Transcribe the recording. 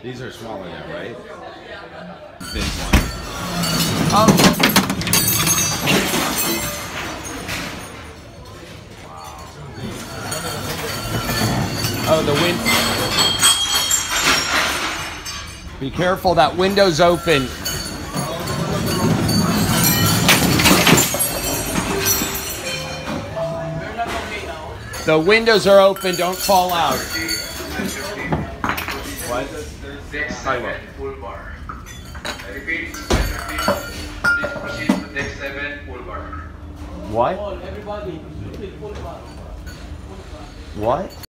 These are smaller now, right? Big one. Oh, the wind. Be careful, that window's open. The windows are open, don't fall out. What? I will. Full bar. I repeat, please proceed to deck 7, full bar. What? What?